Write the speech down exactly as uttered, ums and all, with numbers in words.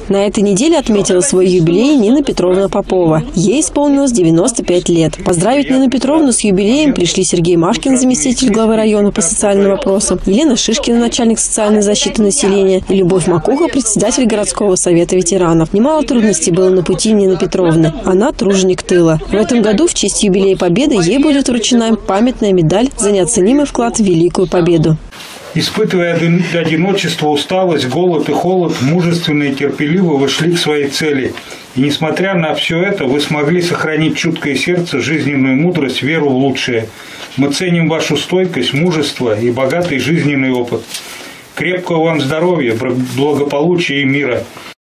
На этой неделе отметила свой юбилей Нина Петровна Попова. Ей исполнилось девяносто пять лет. Поздравить Нину Петровну с юбилеем пришли Сергей Машкин, заместитель главы района по социальным вопросам, Елена Шишкина, начальник социальной защиты населения, и Любовь Макуха, председатель городского совета ветеранов. Немало трудностей было на пути Нины Петровны. Она труженик тыла. В этом году в честь юбилея Победы ей будет вручена памятная медаль за неоценимый вклад в Великую Победу. Испытывая одиночество, усталость, голод и холод, мужественно и терпеливо вы шли к своей цели. И несмотря на все это, вы смогли сохранить чуткое сердце, жизненную мудрость, веру в лучшее. Мы ценим вашу стойкость, мужество и богатый жизненный опыт. Крепкого вам здоровья, благополучия и мира.